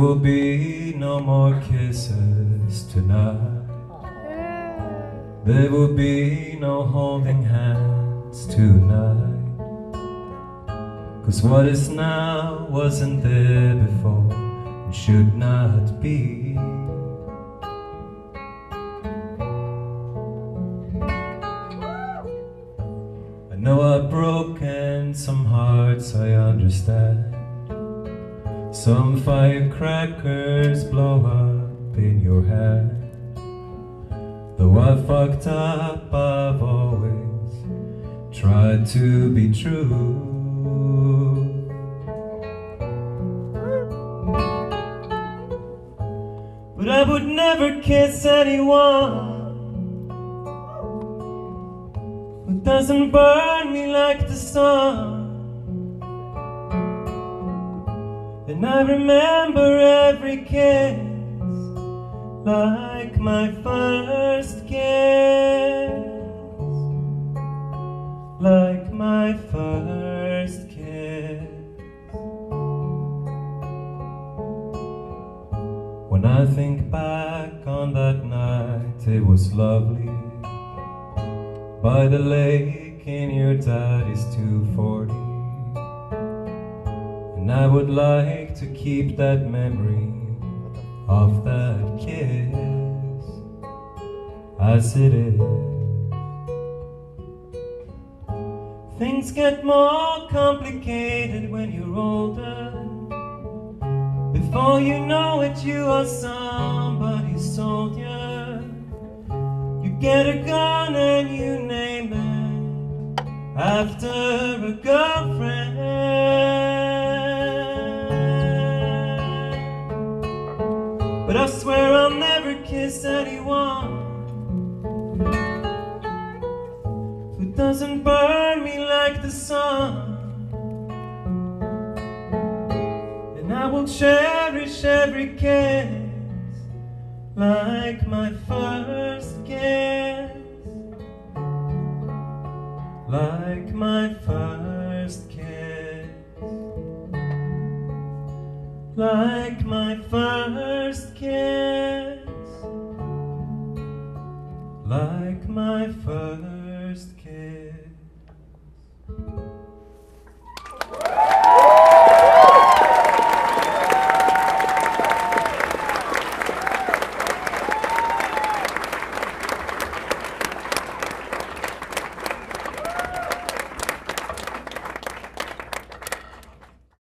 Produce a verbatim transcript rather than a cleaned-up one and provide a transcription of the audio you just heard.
will be no more kisses tonight. There will be no holding hands tonight. 'Cause what is now wasn't there before and should not be. I know I've broken some hearts, I understand. Some firecrackers blow up in your hand. Though I fucked up, I've always tried to be true. But I would never kiss anyone who doesn't burn me like the sun. And I remember every kiss like my first kiss, like my first kiss. When I think back on that night, it was lovely, by the lake in your daddy's two forty. And I would like to keep that memory of that kiss as it is. Things get more complicated when you're older. Before you know it, you are somebody's soldier. You get a gun and you name it after a girlfriend. But I swear I'll never kiss anyone who doesn't burn me like the sun. And I will cherish every kiss like my first kiss, like my first kiss, like my first kiss, like my first kiss.